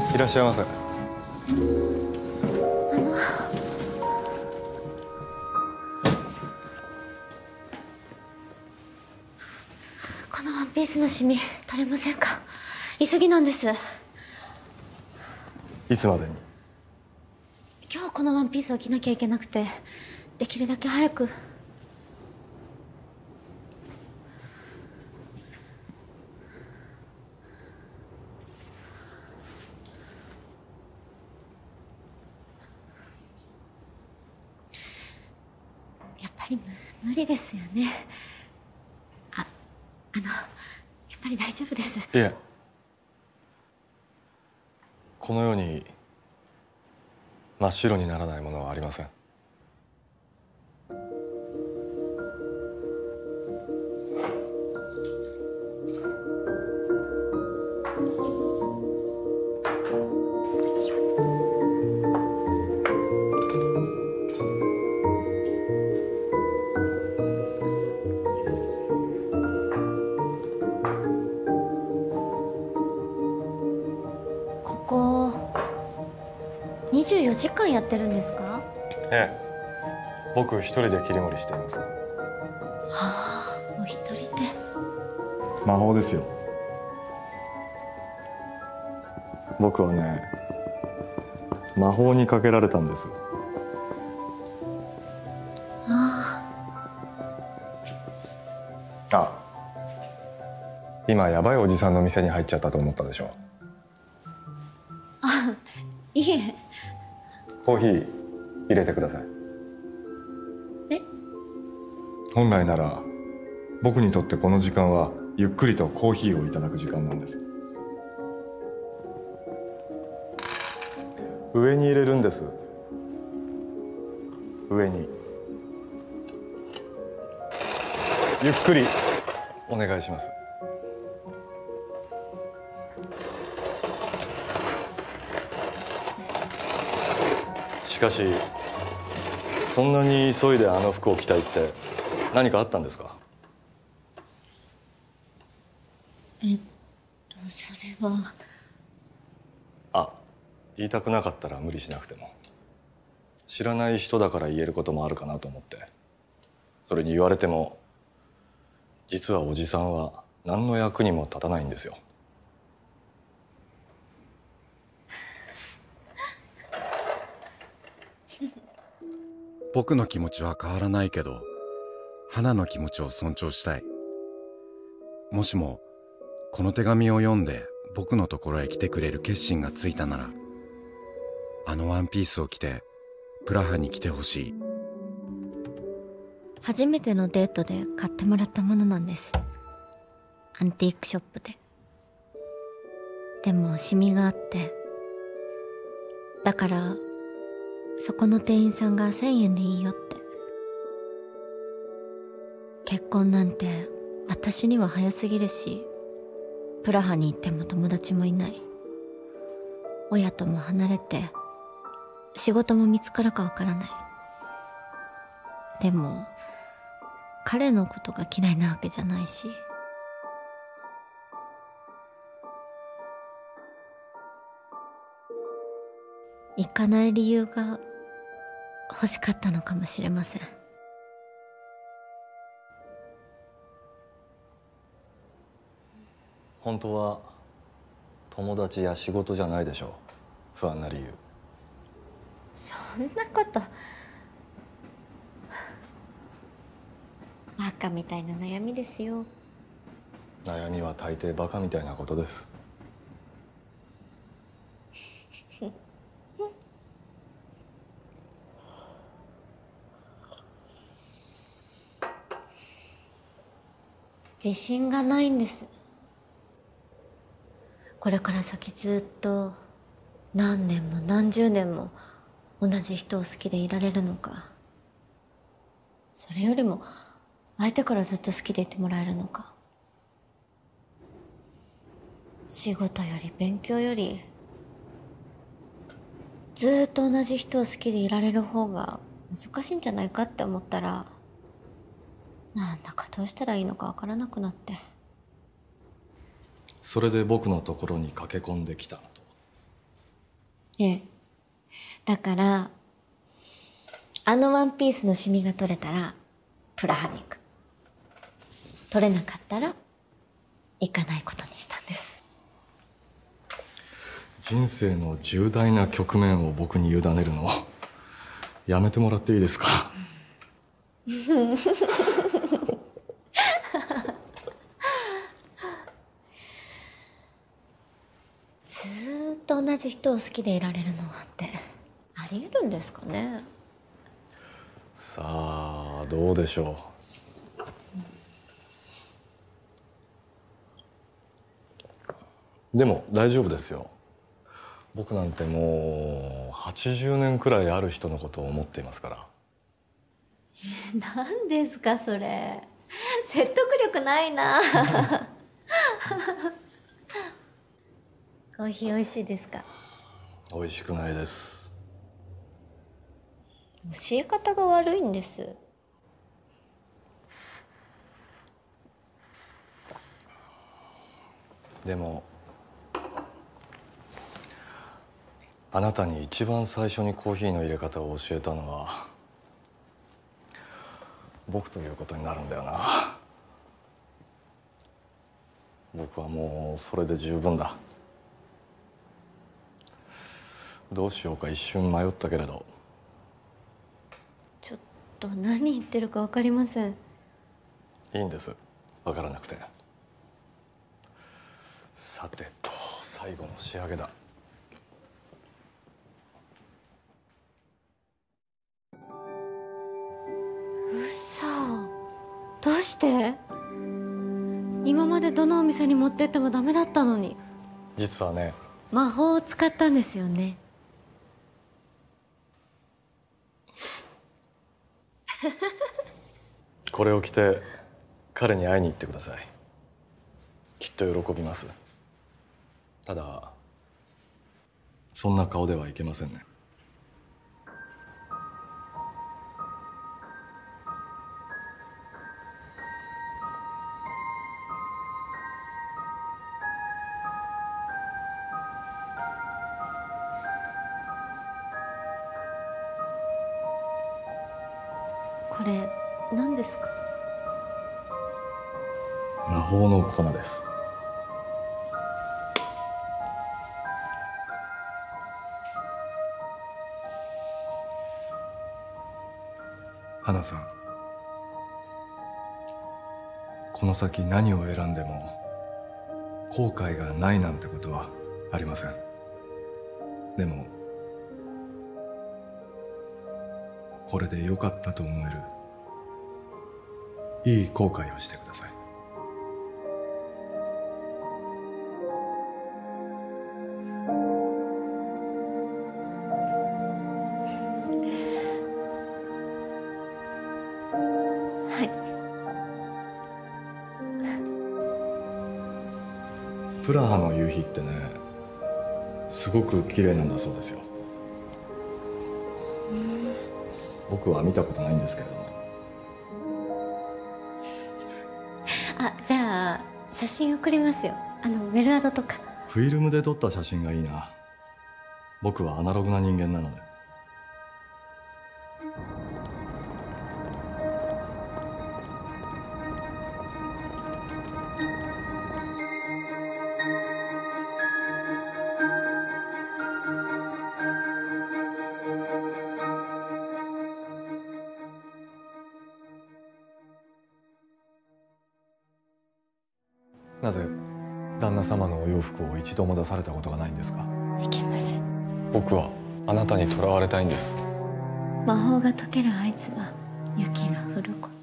いらっしゃいませ。 このワンピースのシミ取れませんか？急ぎなんです。 いつまでに？ 今日このワンピースを着なきゃいけなくて、できるだけ早く。やっぱり無理ですよね。やっぱり大丈夫です。 いえ、このように真っ白にならないものはありません。 ここ24時間やってるんですか？ ええ、僕一人で切り盛りしています。 はあ、お一人で。 魔法ですよ。僕はね、魔法にかけられたんです。あ、今やばいおじさんの店に入っちゃったと思ったでしょ。 いえ。 コーヒー入れてください。 え？ 本来なら僕にとってこの時間はゆっくりとコーヒーをいただく時間なんです。上に入れるんです。上にゆっくりお願いします。しかしそんなに急いであの服を着たいって何かあったんですか？ それは。 あ、言いたくなかったら無理しなくても。知らない人だから言えることもあるかなと思って。それに言われても実はおじさんは何の役にも立たないんですよ。 僕の気持ちは変わらないけど、花の気持ちを尊重したい。もしもこの手紙を読んで僕のところへ来てくれる決心がついたなら、あのワンピースを着てプラハに来てほしい。 初めてのデートで買ってもらったものなんです。アンティークショップで。でもシミがあって、だからそこの店員さんが1000円でいいよって。結婚なんて私には早すぎるし、プラハに行っても友達もいない。親とも離れて仕事も見つかるかわからない。でも彼のことが嫌いなわけじゃないし。行かない理由が欲しかったのかもしれません。 本当は友達や仕事じゃないでしょう。不安な理由。 そんなことバカみたいな悩みですよ。 悩みは大抵バカみたいなことです。 自信がないんです。これから先ずっと何年も何十年も同じ人を好きでいられるのか、それよりも相手からずっと好きでいてもらえるのか。仕事より勉強よりずっと同じ人を好きでいられる方が難しいんじゃないかって思ったら、なんだかどうしたらいいのかわからなくなって。 それで僕のところに駆け込んできたと。 ええ。だからあのワンピースのシミが取れたらプラハに行く。取れなかったら行かないことにしたんです。 人生の重大な局面を僕に委ねるのやめてもらっていいですか？ ずーっと同じ人を好きでいられるのってありえるんですかね。 さあどうでしょう。でも大丈夫ですよ。僕なんてもう80年くらいある人のことを思っていますから。 何ですかそれ、説得力ないな。コーヒー美味しいですか？ 美味しくないです。 教え方が悪いんです。 でもあなたに一番最初にコーヒーの入れ方を教えたのは僕ということになるんだよな。僕はもうそれで十分だ。どうしようか一瞬迷ったけれど。 ちょっと何言ってるか分かりません。 いいんです、分からなくて。さてと最後の仕上げだ。 嘘。どうして？今までどのお店に持ってってもダメだったのに。 実はね、 魔法を使ったんですよね。 これを着て彼に会いに行ってください。きっと喜びます。ただそんな顔ではいけませんね。 これ何ですか？ 魔法の粉です。花さん、この先何を選んでも後悔がないなんてことはありません。でもこれで良かったと思えるいい後悔をしてください。 はい。 プラハの夕日ってね、すごく綺麗なんだそうですよ。僕は見たことないんですけれども。 あ、じゃあ写真送りますよ。メルアドとか。 フィルムで撮った写真がいいな。僕はアナログな人間なので。なぜ旦那様のお洋服を一度も出されたことがないんですか？ いけません。 僕はあなたに囚われたいんです。 魔法が解ける合図は雪が降ること。